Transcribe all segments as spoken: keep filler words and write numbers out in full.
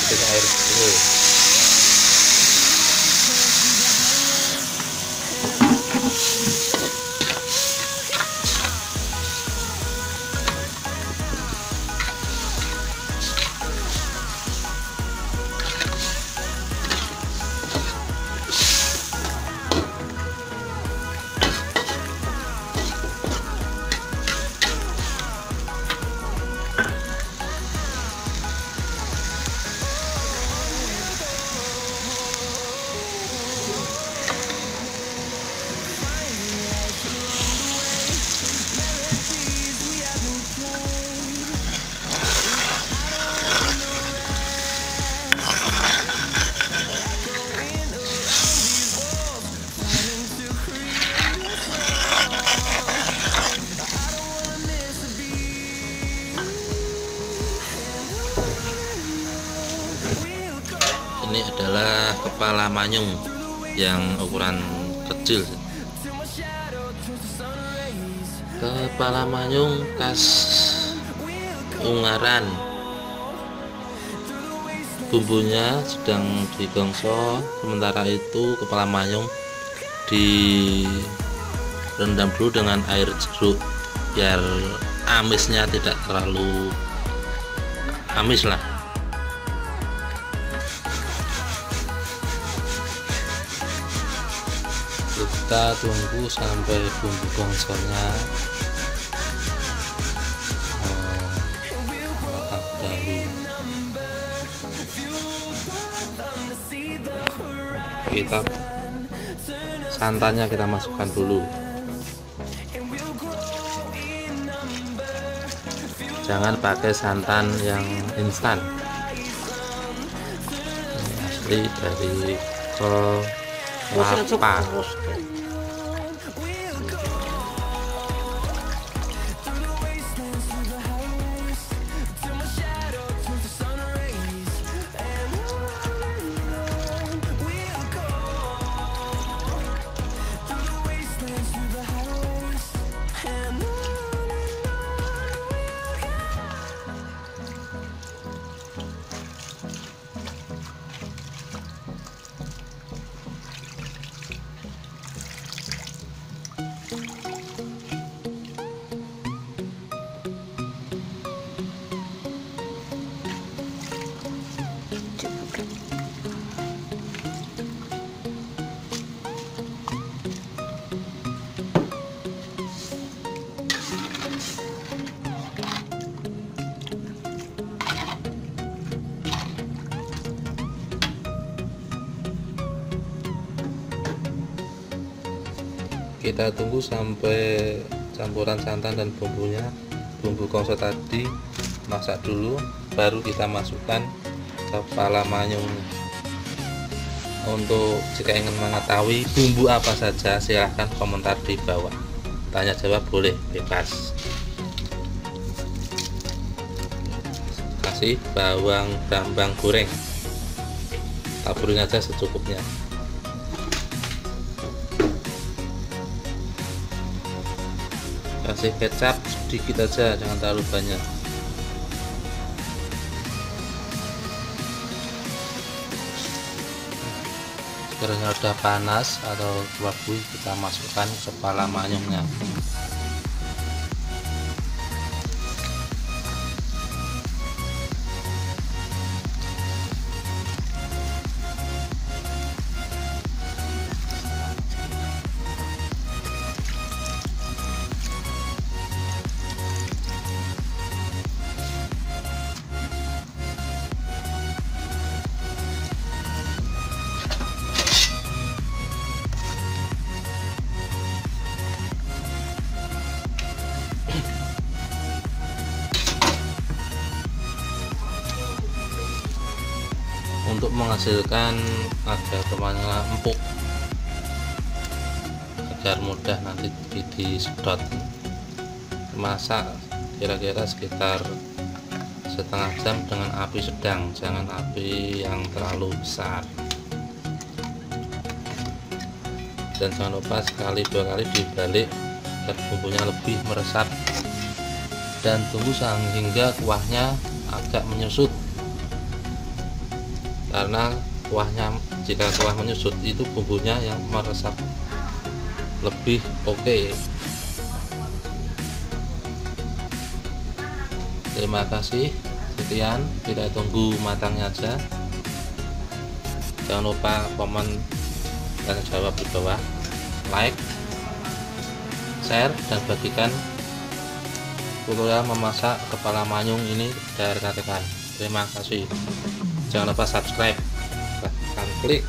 masukin air dulu. Ini adalah kepala manyung yang ukuran kecil. Kepala manyung khas Ungaran. Bumbunya sedang digongso, sementara itu kepala manyung direndam dulu dengan air jeruk biar amisnya tidak terlalu amis lah. Kita tunggu sampai bumbu gongsonya matang dahulu. Kita santannya kita masukkan dulu. Jangan pakai santan yang instan. Ini asli dari kelapa. Kita tunggu sampai campuran santan dan bumbunya, bumbu gongso tadi masak dulu, baru kita masukkan kepala manyung. Untuk jika ingin mengetahui bumbu apa saja, silahkan komentar di bawah. Tanya jawab boleh, bebas. Kasih bawang brambang goreng, taburin aja secukupnya. Kasih kecap sedikit aja, jangan terlalu banyak. Sekiranya udah panas atau berbuih, kita masukkan kepala manyungnya. Untuk menghasilkan agar temannya empuk, agar mudah nanti disedot, masak kira-kira sekitar setengah jam dengan api sedang, jangan api yang terlalu besar. Dan jangan lupa sekali dua kali dibalik agar bumbunya lebih meresap, dan tunggu hingga kuahnya agak menyusut. karena kuahnya, jika kuah menyusut itu bumbunya yang meresap lebih oke okay. Terima kasih, sekian, kita tunggu matangnya aja. Jangan lupa komen dan jawab di bawah, like, share, dan bagikan tutorial memasak kepala manyung ini dari rekan-rekan. Terima kasih. Jangan lupa subscribe dan klik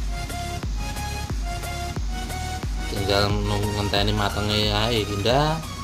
tinggal nunggu ngenteni matengnya ya, indah.